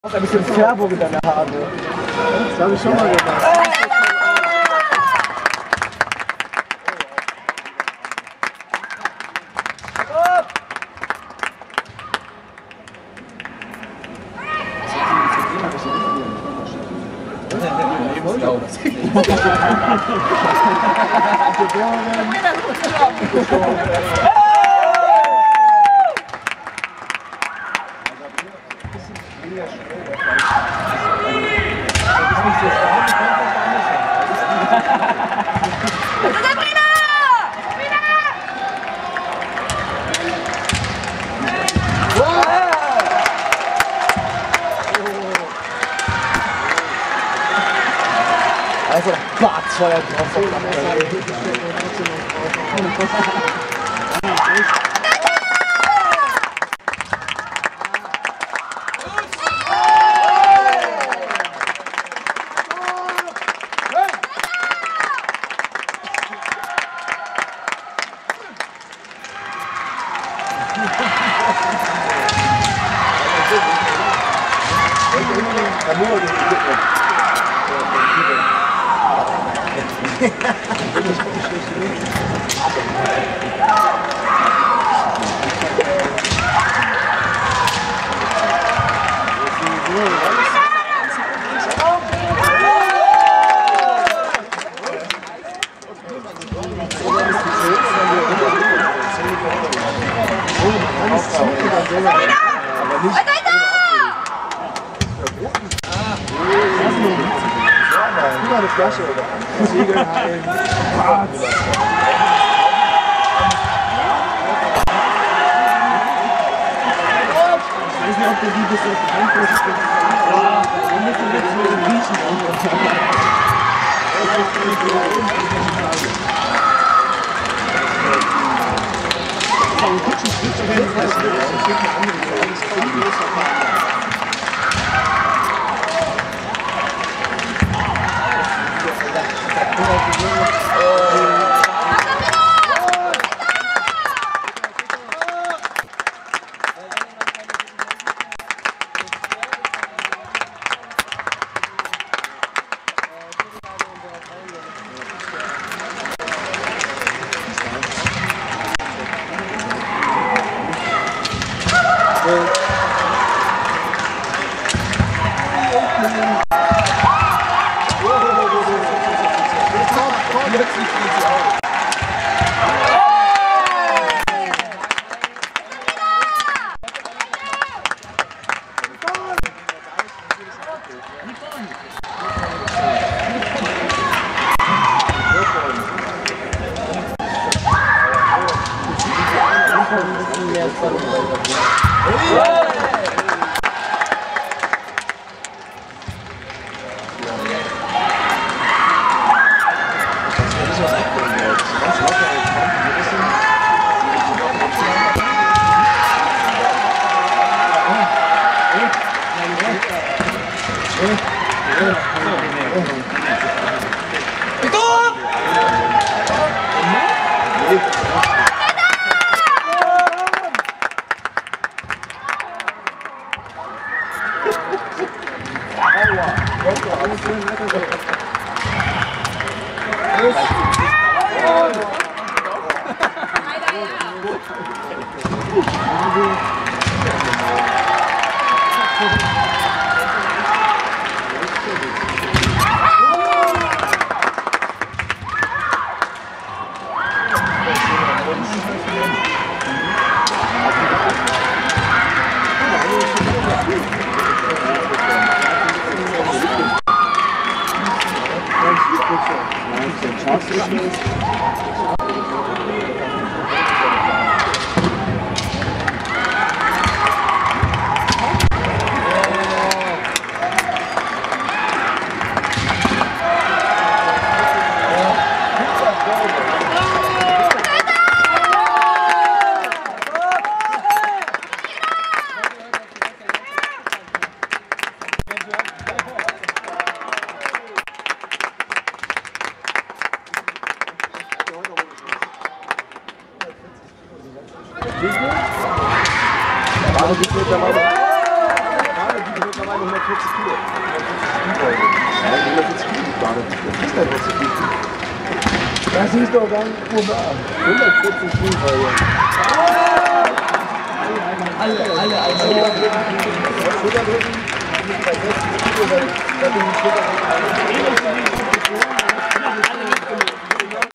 Du hast ein bisschen Färbung in deiner Haare. Das habe ich schon mal gemacht. Also Bartfeuer drauf. Eine Flasche oder Segelhallen, Quarz. Ich weiß nicht, ob der Liebe so beeinflusst ist. Wir müssen jetzt nur riechen. Wie viel? mittlerweile 140 Kilo. 140 Kilo gerade. Das ist einfach zu viel. Das ist doch ganz gut. 140 Kilo. Alle. Schulterdrücken. Bei 60 Kilo, da bin ich Schulterdrücken.